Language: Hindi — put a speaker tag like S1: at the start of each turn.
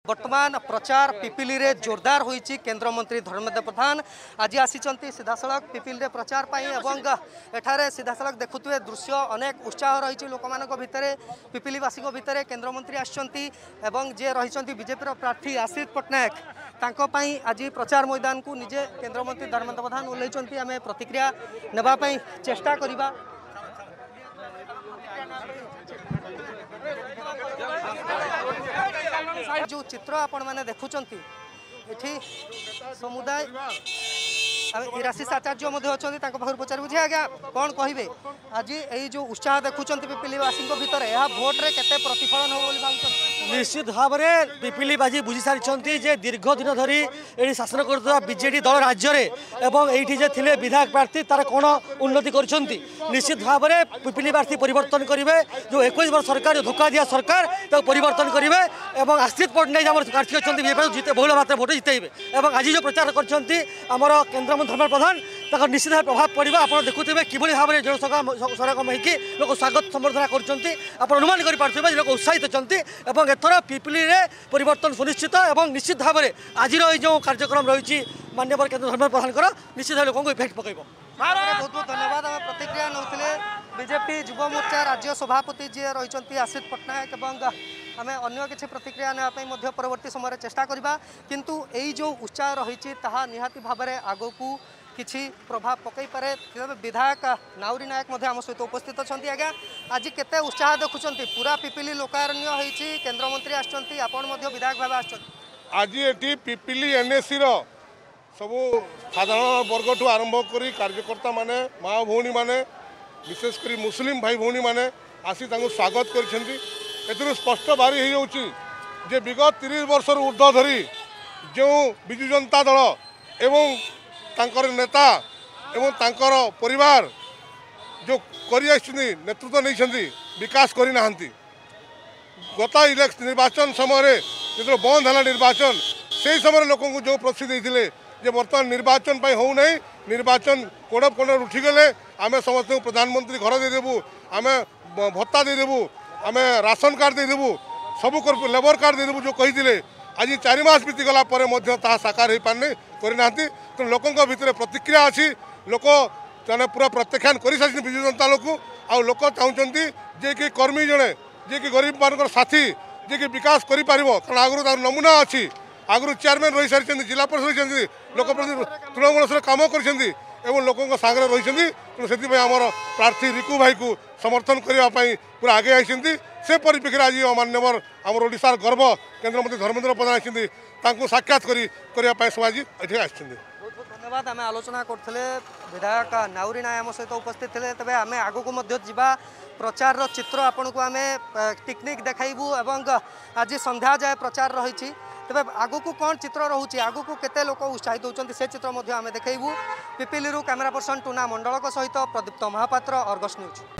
S1: वर्तमान प्रचार पिपिली रे जोरदार होईची। केंद्र मंत्री धर्मेंद्र प्रधान आज आसीचंती सीधासलख पिपिली रे प्रचार पाई एवं एठारे सीधासलख देखुथुए दृश्य अनेक उत्साह रही लोकमानक भितरे पिपिलीवासी भितरे केंद्र मंत्री आछंती एवं जे रहिचंती बीजेपी प्रार्थी आशीष पट्टनायक तांको पाई आज प्रचार मैदान को निजे केंद्र मंत्री धर्मेंद्र प्रधान ओल्लैचंती। आमे प्रतिक्रिया नेबा पाई चेष्टा करिबा। जो चित्र आपण मैंने देखुंट ये समुदाय इराशीष आचार्य अच्छा पाखर पचार बुझे आज्ञा कौन कहे आज ये जो उत्साह देखुं पिपिलीवासी भितर यह भोट्रे केते प्रतिफलन हो
S2: निश्चित भाव में पिपिलीबाजी बुझी सारी जे दीर्घ दिन धरी ये शासन कर बीजेडी दल राज्य में एवं ये विधायक प्रार्थी तार कौन उन्नति कर निश्चित भाव में पिपिलीबासी परिवर्तन करेंगे। जो 21 वर्ष सरकार जो धोखा दिया सरकार तो परिवर्तन करेंगे और आशीष पट्टनायक प्रार्थी अच्छा बीजेपी बहुल मात्रा भोट जितेबे और आज जो प्रचार करमर केन्द्रमंत्री धर्मेंद्र प्रधान तक निश्चित भाव प्रभाव पड़ा। आप देखुए कि भाव में जनसमागम होगी लोक स्वागत संबर्धना कर अनुमान कर लोक उत्साहित अच्छा एथर पिपिली रे परिवर्तन सुनिश्चित और निश्चित भाव में आज जो कार्यक्रम रही माननीय केन्द्र धर्मेंद्र प्रधान निश्चित भाव लोक इफेक्ट पकड़।
S1: बहुत बहुत धन्यवाद। आम प्रतिक्रिया नौले बीजेपी युव मोर्चा राज्य सभापति जी रही आशीष पट्टनायक आम अन्य किसी प्रतिक्रिया नापी परवर्ती समय चेष्टा करवा किंतु यही जो उत्साह रही निहाती भाव में आग को किसी प्रभाव पकई पारे। विधायक नाउरी नायक आम सहित उपस्थित अच्छा आज्ञा आज केते उत्साह देखुं पूरा पिपिली लोकारण्य होती केन्द्र मंत्री आसपण विधायक भाव
S3: आज ये पिपिली एनएसी सब साधारण वर्ग ठू आरंभ कर कार्यकर्ता माने माँ भौणी माने विशेषकर मुस्लिम भाई भौणी माने आसी स्वागत कर स्पष्ट बारी हो जे विगत 30 वर्ष ऊर्ध्व धरी जो विजु जनता दल एवं तांकर नेता एवं तांकर परिवार जो नेतृत्व नहीं विकास करना गत निर्वाचन समय जो बंद है निर्वाचन से समय लोक जो प्रतिश्रुति देते जे बर्तमान निर्वाचन हो नहीं निर्वाचन कोड़ कोड़ उठीगले आम समस्त प्रधानमंत्री घर देदेबू आम भत्ता देदेबू आम राशन कार्ड देदेबू सब लेबर कार्ड देदेबू जो कही आज 4 मास बीतीगला साकार हो पारनी करना तो लोकों भितर प्रतिक्रिया अच्छी लोक पूरा प्रत्याख्यान कर सारी विजु जनता लोक आ लोक चाहते जे कि कर्मी जड़े जे कि गरीब मान साथी जे कि विकास कर कारण आगुरी नमूना अच्छी आगुरी चेयरमैन रही सारी जिला परिषद रही लोकप्रति तृणमूल स्तर काम कर लोकों सागर रही तेणु आमर प्रार्थी रिकु भाई को समर्थन करने पूरा आगे आई से परिप्रेक्षी आज मान्यवर आमर ओडिशार गर्व केंद्र मंत्री धर्मेंद्र प्रधान आसी साक्षात करने सब आज ये आस।
S1: धन्यवाद। आम आलोचना करते विधायक नाउरी नाय आम सहित उपस्थित थे तेज आम आग को जा प्रचार चित्र आपण को आम टेक्निक देखाइबू और आज संध्या जाए प्रचार रही तेज आग को कौन चित्र रोचे आग को केते लोक उत्साहित होती से चित्र आम देखू। पिपिली कैमेरा पर्सन टूना मंडल सहित प्रदीप्त महापात्र, अर्गस न्यूज।